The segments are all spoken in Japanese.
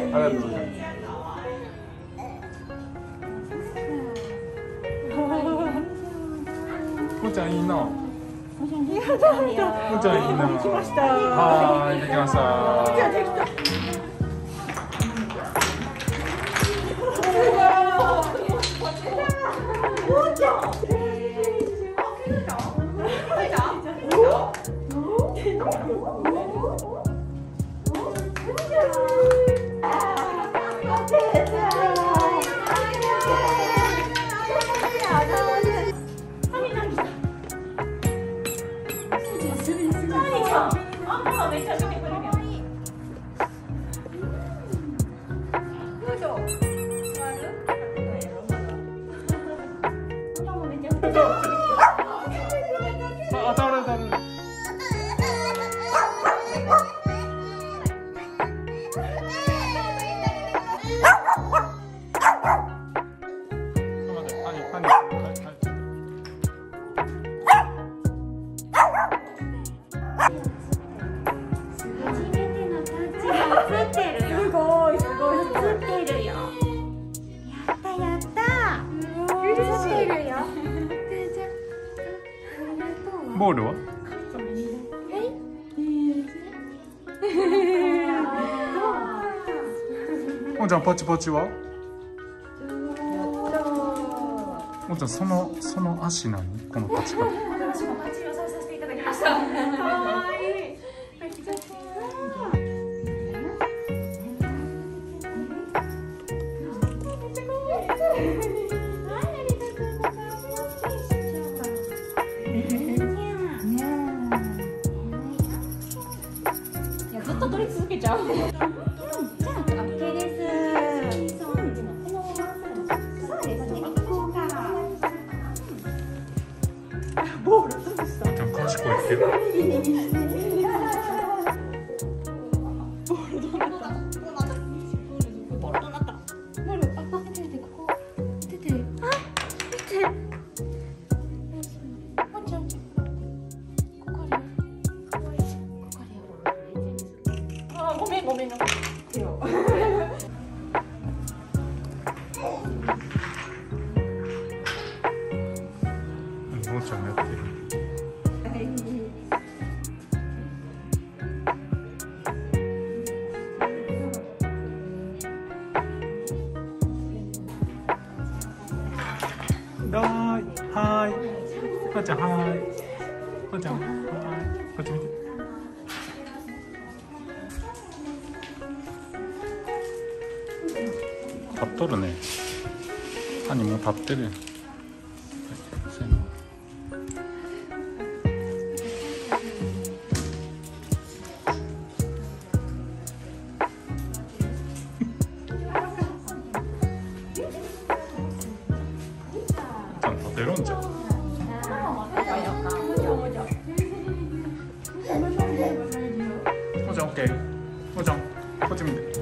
ありがとうございます。もーちゃんいいな。もーちゃんいいな。できました。はい、できました。ボールは？もーちゃんパチパチは？もーちゃんその足何？このパチパチ。 私もパチをさせていただきました。可愛い。ずっと撮り続けちゃう。じゃあ、OK です。そうですね。行こうか。ボールどうした？ 賢いってる。 ボールどうなった？ボールどうなった？なる。あ、出てここ。出て。あ、見て。もうちゃん。ここある。ごめんごめんな。手を。もーちゃんやってる。はい。もーちゃんはい。もーちゃんはい。こっち見て。立っとるね。ハニも立ってる。立てるんじゃん。もーちゃんオッケー。もーちゃんこっち見て。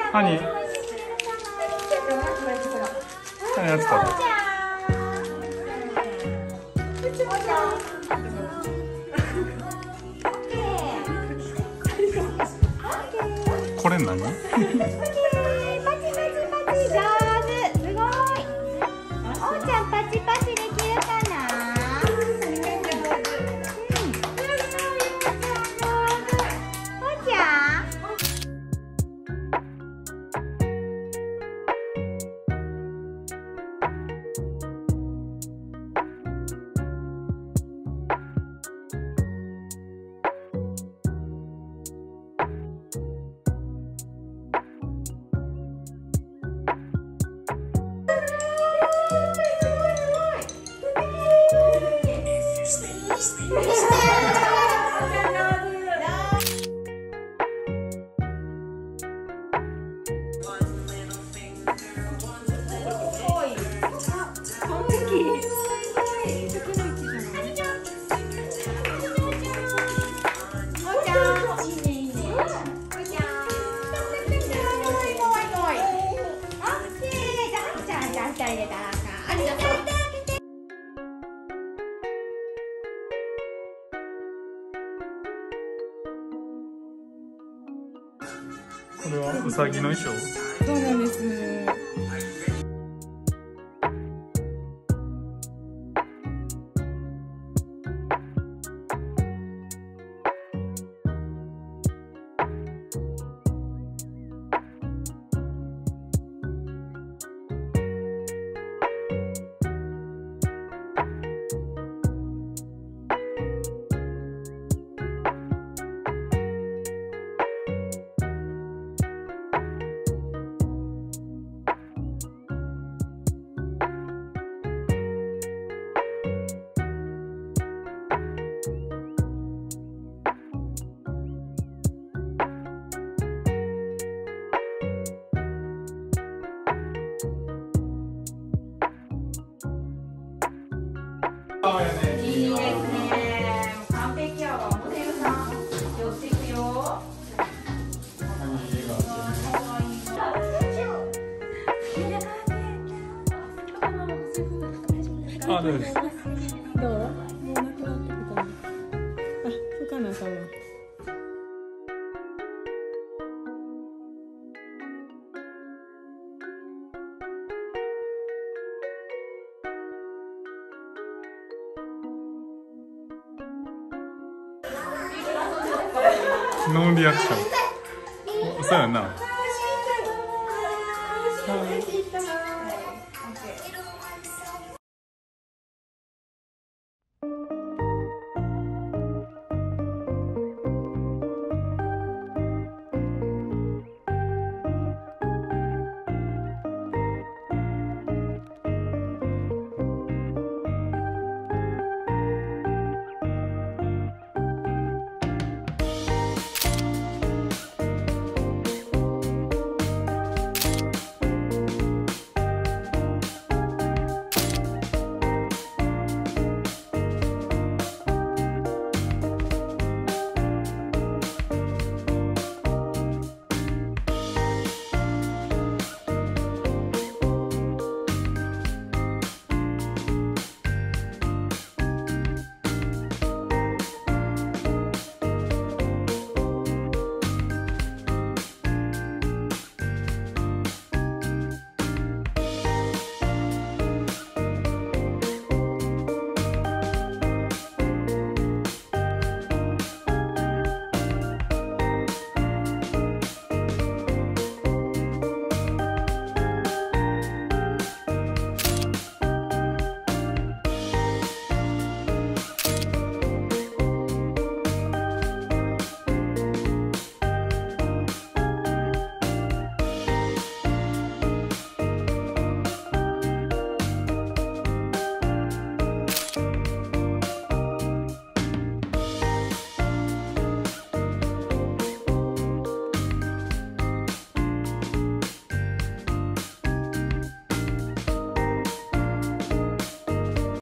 ハニーやつかこれ何？これはウサギの衣装。 そうなんです。いいですね。完璧やわ。モデルさん寄っていくよ。 あ、大丈夫です。 どう？もうなくなってきたね。あ、不可能さんは。 ノーリアクション。そうやな。 はい。